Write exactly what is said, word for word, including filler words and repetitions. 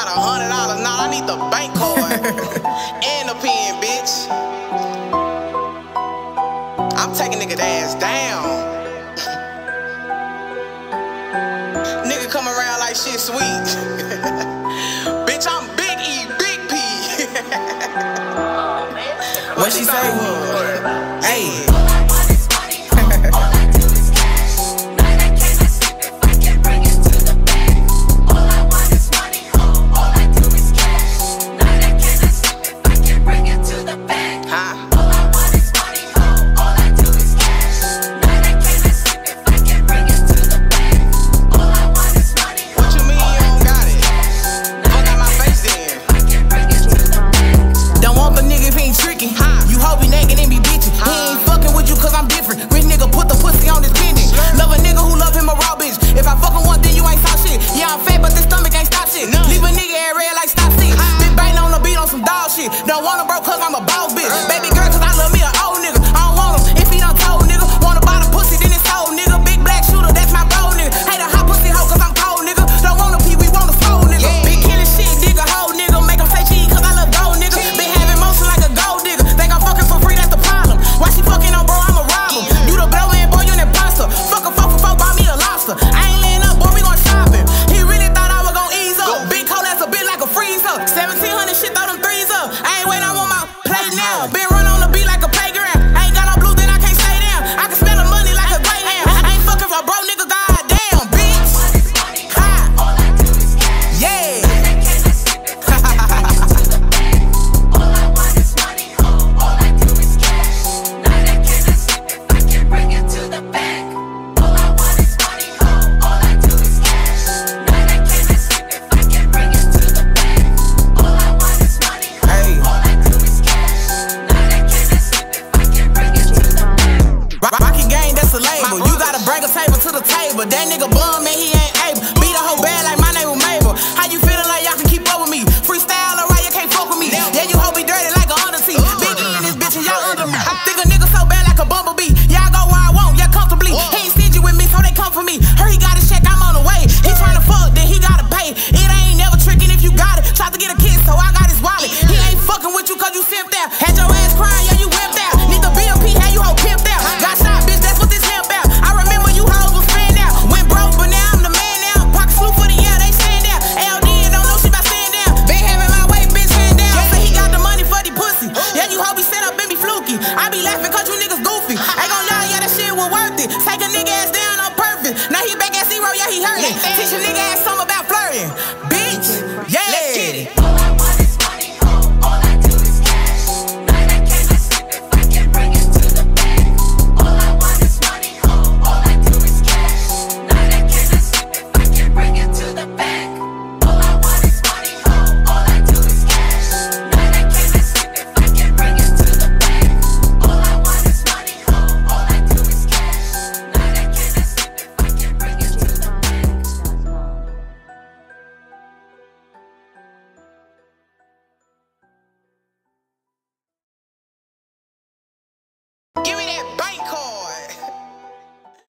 got a hundred dollars. Nah, I need the bank card and the pen, bitch. I'm taking nigga ass down. Nigga come around like shit sweet. Bitch, I'm Big E, Big P. What she say was, hey. You hope he naked and be bitchin'. He ain't fucking with you cause I'm different. Rich nigga put the pussy on his pendant. Love a nigga who love him a raw bitch. If I fuckin' one then you ain't stop shit. Yeah, I'm fat but this stomach ain't stop shit. Leave a nigga at red like stop shit. Been bangin' on the beat on some dog shit. Don't want him broke cause I'm a boss bitch. Baby girl cause I love me an old nigga. I don't want him if he done told nigga. Wanna buy the pussy then it's sold nigga. Big black shooter that's my bro nigga. Hate a hot pussy hoe cause I'm cold nigga. Don't want a pee we want a soul nigga. Big killin' shit nigga hoe nigga. Make him say cheese cause I love gold nigga. Been having motion like a gold digger. Think I'm fucking for free, that's the problem. Why she fucking on bro, I'ma rob him. You the blow man, boy, you an imposter. Fuck a fuck for fuck, buy me a lobster. I ain't laying up, boy, we gon' shopping. He really thought I was gon' ease up. Big cold ass a bit like a freezer. seventeen hundred shit, throw them threes up. I ain't waiting, I want my plate now. Been run on the beat like a playground. I ain't got no blue, then I can't stay down. I can spend the money like a great hand. I ain't fucking for bro, nigga, goddamn, bitch. Ha. Yeah. RockieeGang, that's a label. You gotta bring a table to the table. That nigga bum, man, he ain't able. Beat a whole bad like my name was Mabel. How you feeling like y'all can keep up with me? Freestyle, alright, you can't fuck with me. Yeah, you hope he dirty like a under tee. Big E in this bitch and y'all under me. I think a nigga so bad like a bumblebee. Y'all go where I want, y'all comfortably. He ain't stingy with me, so they come for me. Heard he got his check, I'm on the way. He tryna fuck, then he gotta pay. It ain't never tricking if you got it. Tried to get a kiss, so I got his wallet. He ain't fucking with you cause you simped out. Had your ass crying, yeah, you whipped out. Need the B M P, had you whole pimped out. Got shot, bitch, that's what this hemp out. I remember you hoes was fanned out. Went broke, but now I'm the man now. Pocket slew for the year, they stand out. A O N don't know she about stand down. Been having my way, bitch, hand down. Say he got the money for the pussy. Yeah, you hope he set up and be fluky. I be laughing cause you niggas goofy. Ain't gon' lie, yeah, that shit was worth it. Take a nigga ass down on purpose. Now he back at zero, yeah, he hurt it.